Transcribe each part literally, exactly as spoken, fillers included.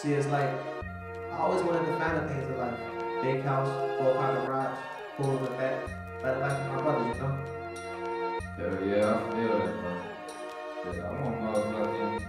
See, it's like I always wanted the finer things in life. Big house, four car garage, pool in the back. Better life for my brothers, you know? Hell yeah, I feel that, bro. Yeah, I want motherfucking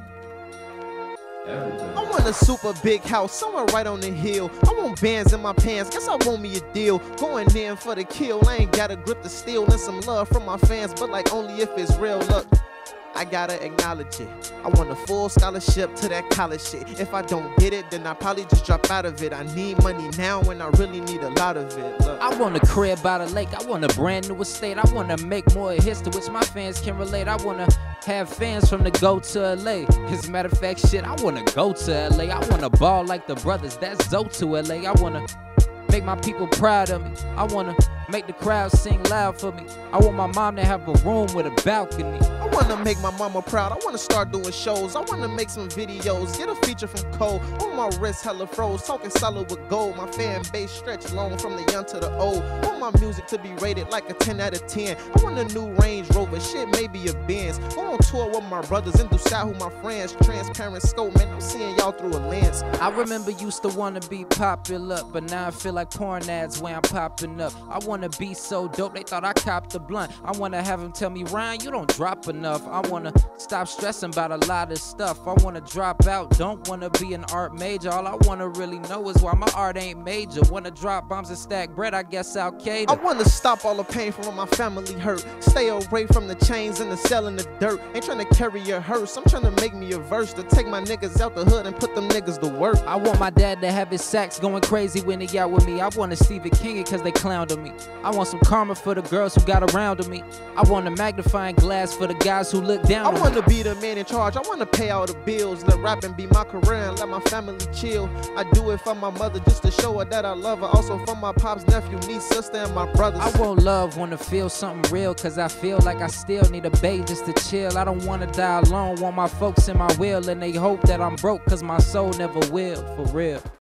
everything. I want a super big house, somewhere right on the hill. I want bands in my pants, guess I want me a deal. Going in for the kill, I ain't got a grip to steal. And some love from my fans, but like only if it's real. Look, I gotta acknowledge it. I want a full scholarship to that college shit. If I don't get it, then I probably just drop out of it. I need money now when I really need a lot of it. Look. I want a crib by the lake, I want a brand new estate. I want to make more hits to which my fans can relate. I want to have fans from the go to L A. As a matter of fact, shit, I want to go to L A. I want to ball like the brothers, that's Zoe to L A. I want to make my people proud of me. I want to make the crowd sing loud for me. I want my mom to have a room with a balcony. I wanna make my mama proud. I wanna start doing shows. I wanna make some videos. Get a feature from Cole. On my wrist hella froze. Talking solid with gold. My fan base stretch long from the young to the old. Want my music to be rated like a ten out of ten. I want a new Range Rover. Shit, maybe a Benz. Go on tour with my brothers and do style with my friends. Transparent scope, man. I'm seeing y'all through a lens. I remember used to wanna be popular, but now I feel like porn ads where I'm popping up. I wanna be so dope, they thought I copped the blunt. I wanna have them tell me, Ryan, you don't drop enough. I wanna stop stressing about a lot of stuff. I wanna drop out, don't wanna be an art major. All I wanna really know is why my art ain't major. Wanna drop bombs and stack bread, I guess Al Qaeda. I wanna stop all the pain from when my family hurt. Stay away from the chains and the cell in the dirt. Ain't trying to carry a hearse, I'm trying to make me a verse to take my niggas out the hood and put them niggas to work. I want my dad to have his sax going crazy when he out with me. I wanna Stephen King it cause they clowned on me. I want some karma for the girls who got around on me. I want a magnifying glass for the guys who look down I on me. wanna be the man in charge, I wanna pay all the bills. Let rapping be my career and let my family chill. I do it for my mother just to show her that I love her. Also for my pops, nephew, niece, sister, and my brothers. I want love, wanna feel something real, cause I feel like I still need a babe just to chill. I don't wanna die alone, want my folks in my will, and they hope that I'm broke, cause my soul never will, for real.